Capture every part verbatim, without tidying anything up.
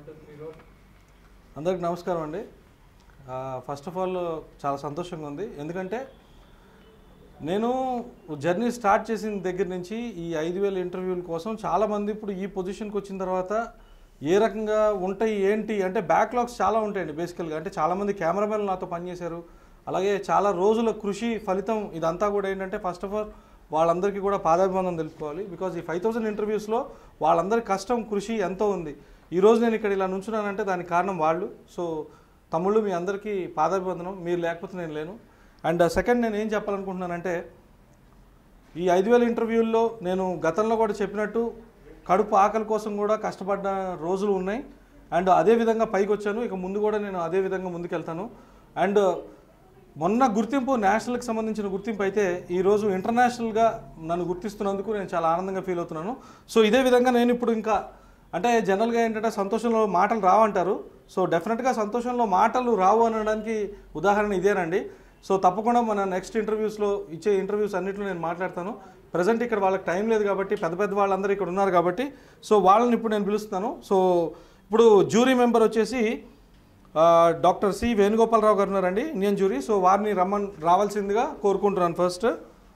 అందరికి నమస్కారం అండి. ఫస్ట్ ఆఫ్ ఆల్ చాలా సంతోషంగా ఉంది, ఎందుకంటే నేను జర్నీ స్టార్ట్ చేసిన దగ్గర నుంచి ఈ ఐదు వేల ఇంటర్వ్యూల కోసం చాలామంది ఇప్పుడు ఈ పొజిషన్కి వచ్చిన తర్వాత ఏ రకంగా ఉంటాయి ఏంటి అంటే బ్యాక్లాగ్స్ చాలా ఉంటాయండి బేసికల్గా. అంటే చాలామంది కెమెరామెన్ నాతో పనిచేశారు, అలాగే చాలా రోజుల కృషి ఫలితం ఇదంతా కూడా ఏంటంటే ఫస్ట్ ఆఫ్ ఆల్ వాళ్ళందరికీ కూడా పాదాభివందనం తెలుపుకోవాలి. బికాజ్ ఈ ఫైవ్ థౌసండ్ ఇంటర్వ్యూస్లో వాళ్ళందరి కష్టం కృషి ఎంతో ఉంది. ఈరోజు నేను ఇక్కడ ఇలా నుంచున్నానంటే దానికి కారణం వాళ్ళు. సో తమ్ముళ్ళు మీ అందరికీ పాదాభివందనం, మీరు లేకపోతే నేను లేను. అండ్ సెకండ్ నేను ఏం చెప్పాలనుకుంటున్నానంటే ఈ ఐదు వేల ఇంటర్వ్యూల్లో నేను గతంలో కూడా చెప్పినట్టు కడుపు ఆకలి కోసం కూడా కష్టపడ్డ రోజులు ఉన్నాయి. అండ్ అదేవిధంగా పైకి వచ్చాను, ఇక ముందు కూడా నేను అదే విధంగా ముందుకెళ్తాను. అండ్ మొన్న గుర్తింపు నేషనల్కి సంబంధించిన గుర్తింపు అయితే ఈరోజు ఇంటర్నేషనల్గా నన్ను గుర్తిస్తున్నందుకు నేను చాలా ఆనందంగా ఫీల్ అవుతున్నాను. సో ఇదే విధంగా నేను ఇప్పుడు ఇంకా అంటే జనరల్గా ఏంటంటే సంతోషంలో మాటలు రావంటారు. సో డెఫినెట్గా సంతోషంలో మాటలు రావు అనడానికి ఉదాహరణ ఇదేనండి. సో తప్పకుండా మన నెక్స్ట్ ఇంటర్వ్యూస్లో ఇచ్చే ఇంటర్వ్యూస్ అన్నింటిలో నేను మాట్లాడతాను. ప్రజెంట్ ఇక్కడ వాళ్ళకి టైం లేదు కాబట్టి పెద్ద పెద్ద వాళ్ళందరూ ఇక్కడ ఉన్నారు కాబట్టి సో వాళ్ళని ఇప్పుడు నేను పిలుస్తాను. సో ఇప్పుడు జ్యూరీ మెంబర్ వచ్చేసి డాక్టర్ సి వేణుగోపాలరావు గారు ఉన్నారండి, ఇండియన్ జ్యూరీ. సో వారిని రమ్మని రావాల్సిందిగా కోరుకుంటున్నాను ఫస్ట్.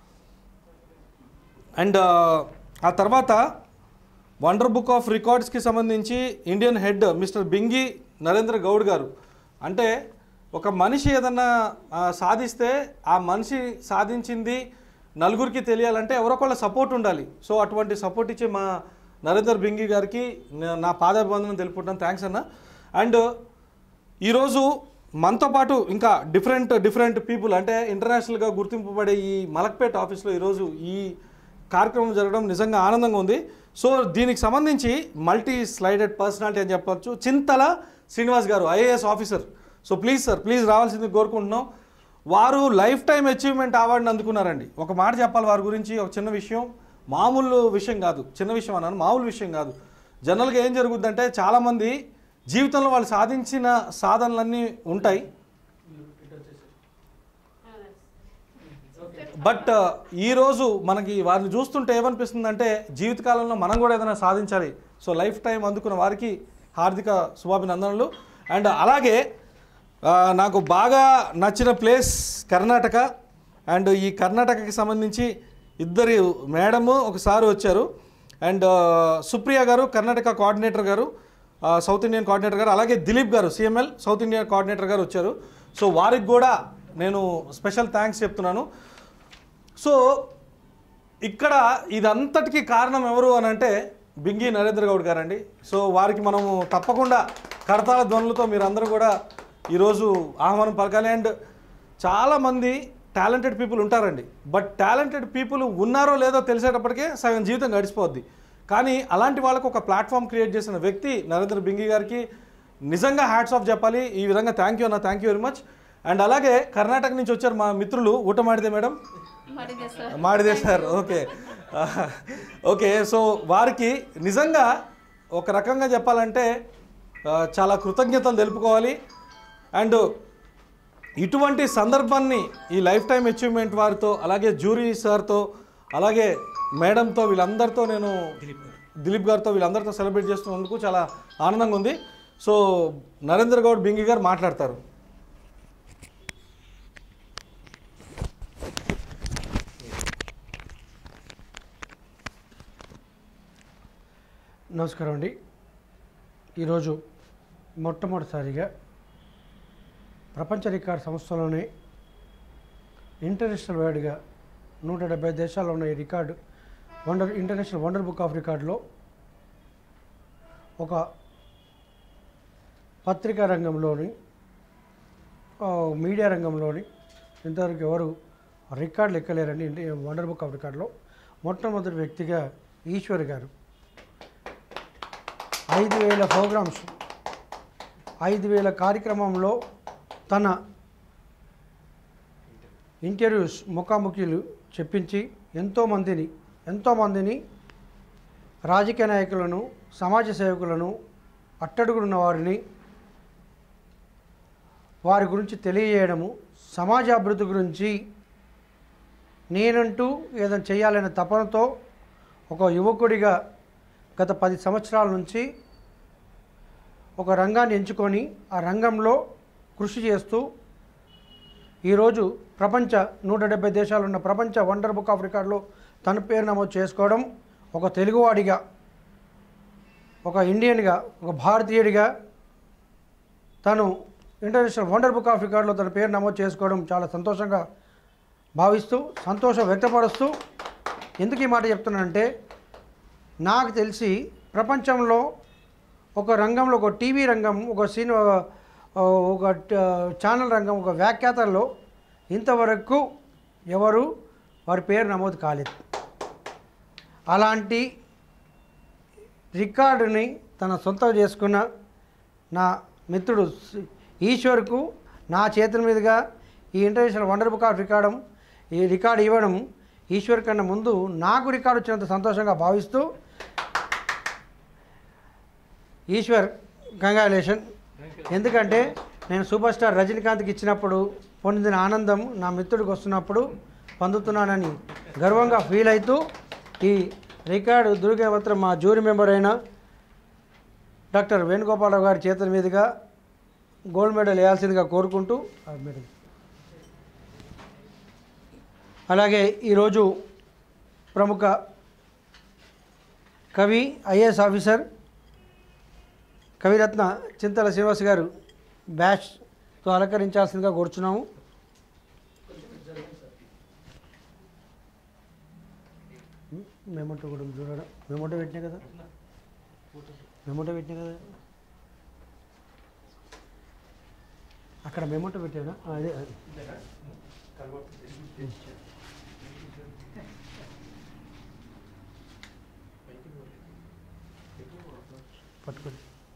అండ్ ఆ తర్వాత వండర్ బుక్ ఆఫ్ రికార్డ్స్కి సంబంధించి Indian head mister Bingi Narendra Goud garu. అంటే ఒక మనిషి ఏదన్నా సాధిస్తే ఆ మనిషి సాధించింది నలుగురికి తెలియాలంటే ఎవరొకళ్ళ సపోర్ట్ ఉండాలి. సో అటువంటి సపోర్ట్ ఇచ్చే మా నరేందర్ బింగి గారికి నా పాదాభివందనం తెలుపుకుంటాను. థ్యాంక్స్ అన్న. అండ్ ఈరోజు మనతో పాటు ఇంకా డిఫరెంట్ డిఫరెంట్ పీపుల్ అంటే ఇంటర్నేషనల్గా గుర్తింపబడే ఈ మలక్పేట్ ఆఫీస్లో ఈరోజు ఈ కార్యక్రమం జరగడం నిజంగా ఆనందంగా ఉంది. సో దీనికి సంబంధించి మల్టీ స్లైడెడ్ పర్సనాలిటీ అని చెప్పవచ్చు Chintala Srinivas garu, IAS officer. So please sir please రావాల్సింది కోరుకుంటున్నాం. వారు లైఫ్ టైం అచీవ్మెంట్ అవార్డుని అందుకున్నారండి. ఒక మాట చెప్పాలి వారి గురించి, ఒక చిన్న విషయం, మామూలు విషయం కాదు, చిన్న విషయం అన్నాను, మామూలు విషయం కాదు. జనరల్గా ఏం జరుగుద్దంటే చాలామంది జీవితంలో వాళ్ళు సాధించిన సాధనలన్నీ ఉంటాయి, బట్ ఈరోజు మనకి వారిని చూస్తుంటే ఏమనిపిస్తుందంటే జీవితకాలంలో మనం కూడా ఏదైనా సాధించాలి. సో లైఫ్ టైం అందుకున్న వారికి హార్దిక శుభాభినందనలు. అండ్ అలాగే నాకు బాగా నచ్చిన ప్లేస్ కర్ణాటక. అండ్ ఈ కర్ణాటకకి సంబంధించి ఇద్దరు మేడము ఒకసారి వచ్చారు. And Supriya garu Karnataka coordinator garu, south Indian coordinator garu, అలాగే దిలీప్ గారు సిఎంఎల్ సౌత్ ఇండియన్ కోఆర్డినేటర్ గారు వచ్చారు. సో వారికి కూడా నేను స్పెషల్ థ్యాంక్స్ చెప్తున్నాను. సో ఇక్కడ ఇదంతటికీ కారణం ఎవరు అని అంటే బింగి నరేంద్ర గౌడ్ గారండి. సో వారికి మనము తప్పకుండా కరతాళ ధ్వనులతో మీరందరూ కూడా ఈరోజు ఆహ్వానం పలకాలి. అండ్ చాలామంది టాలెంటెడ్ పీపుల్ ఉంటారండి, బట్ టాలెంటెడ్ పీపుల్ ఉన్నారో లేదో తెలిసేటప్పటికే సగం జీవితం గడిచిపోద్ది. కానీ అలాంటి వాళ్ళకు ఒక ప్లాట్ఫామ్ క్రియేట్ చేసిన వ్యక్తి నరేంద్ర బింగి గారికి నిజంగా హ్యాట్స్ ఆఫ్ చెప్పాలి. ఈ విధంగా థ్యాంక్ యూ అన్న, thank you very much. And అలాగే కర్ణాటక నుంచి వచ్చారు మా మిత్రులు ఊట మాడిదే మేడం, మాడిదే సార్. ఓకే ఓకే సో వారికి నిజంగా ఒక రకంగా చెప్పాలంటే చాలా కృతజ్ఞతలు తెలుపుకోవాలి. అండ్ ఇటువంటి సందర్భాన్ని ఈ లైఫ్ టైం అచీవ్మెంట్ వారితో, అలాగే జ్యూరీ సార్తో, అలాగే మేడంతో, వీళ్ళందరితో నేను దిలీప్ గారితో వీళ్ళందరితో సెలబ్రేట్ చేస్తున్నందుకు చాలా ఆనందంగా ఉంది. సో నరేంద్ర గౌడ్ బింగి గారు మాట్లాడతారు. నమస్కారం అండి. ఈరోజు మొట్టమొదటిసారిగా ప్రపంచ రికార్డ్ సంస్థలోనే ఇంటర్నేషనల్ వైడ్గా నూట డెబ్బై దేశాల్లో ఉన్న ఈ record wonder international wonder book of రికార్డులో ఒక పత్రికా రంగంలోని మీడియా రంగంలోని ఇంతవరకు ఎవరు రికార్డులు ఎక్కలేరండి. వండర్ బుక్ ఆఫ్ రికార్డులో మొట్టమొదటి వ్యక్తిగా ఈశ్వర్ గారు ఐదు వేల ప్రోగ్రామ్స్ ఐదు వేల కార్యక్రమంలో తన ఇంటర్వ్యూస్ ముఖాముఖిలు చెప్పించి ఎంతోమందిని ఎంతోమందిని రాజకీయ నాయకులను, సమాజ సేవకులను, అట్టడుగున్న వారిని వారి గురించి తెలియజేయడము, సమాజ అభివృద్ధి గురించి నేనంటూ ఏదైనా చేయాలనే తపనతో ఒక యువకుడిగా గత పది సంవత్సరాల నుంచి ఒక రంగాన్ని ఎంచుకొని ఆ రంగంలో కృషి చేస్తూ ఈరోజు ప్రపంచ నూట డెబ్బై దేశాలు ఉన్న ప్రపంచ వండర్ బుక్ ఆఫ్ రికార్డులో తన పేరు నమోదు చేసుకోవడం, ఒక తెలుగువాడిగా, ఒక ఇండియన్గా, ఒక భారతీయుడిగా తను ఇంటర్నేషనల్ వండర్ బుక్ ఆఫ్ రికార్డులో తన పేరు నమోదు చేసుకోవడం చాలా సంతోషంగా భావిస్తూ, సంతోషం వ్యక్తపరుస్తూ, ఎందుకు ఈ మాట చెప్తున్నానంటే, నాకు తెలిసి ప్రపంచంలో ఒక రంగంలో, ఒక టీవీ రంగం, ఒక సినిమా, ఒక ఛానల్ రంగం, ఒక వ్యాఖ్యాతల్లో ఇంతవరకు ఎవరు వారి పేరు నమోదు కాలేదు. అలాంటి రికార్డుని తన సొంతం చేసుకున్న నా మిత్రుడు ఈశ్వర్కు నా చేతుల మీదుగా ఈ international wonder book of record ఈ రికార్డు ఇవ్వడం ఈశ్వర్ కన్నా ముందు నాకు రికార్డు వచ్చినంత సంతోషంగా భావిస్తూ, ఈశ్వర్ కంగ్రాచులేషన్. ఎందుకంటే నేను సూపర్ స్టార్ రజనీకాంత్కి ఇచ్చినప్పుడు పొందిన ఆనందం నా మిత్రుడికి వస్తున్నప్పుడు పొందుతున్నానని గర్వంగా ఫీల్ అవుతూ ఈ రికార్డు దుర్గవత్రం మా జ్యూరీ మెంబర్ అయిన డాక్టర్ వేణుగోపాలరావు గారి చేతుల మీదుగా గోల్డ్ మెడల్ వేయాల్సిందిగా కోరుకుంటూ, అలాగే ఈరోజు ప్రముఖ కవి, ఐఏఎస్ ఆఫీసర్ కవిరత్న చింతల శ్రీనివాస్ గారు బ్యాచ్తో అలంకరించాల్సిందిగా కోరుచున్నాము. మెమోటో కూడా చూడడం, మెమోటో పెట్టినా కదా, మెమోటో పెట్టినా కదా, అక్కడ మెమోటో పెట్టానా, అదే పట్టుకోండి,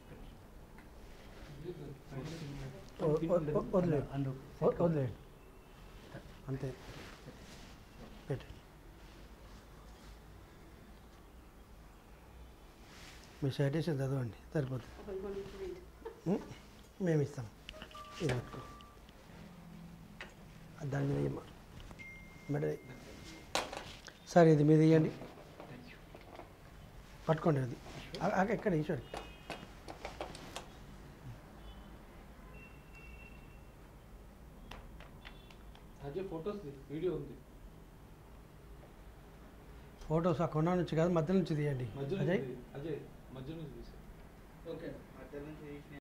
వదిలేండి వదిలేండి అంతే పెట్టండి. మీ సైటేషన్ చదవండి సరిపోతుంది, మేము ఇస్తాం. ఇది దాని మీద ఇవ్వమా మేడం, సార్ ఇది మీద ఇవ్వండి, పట్టుకోండి. అది ఎక్కడ ఈశ్వర్ ఫొటోస్ ఆ కొన నుంచి కాదు, మధ్య నుంచి తీయండి. అజయ్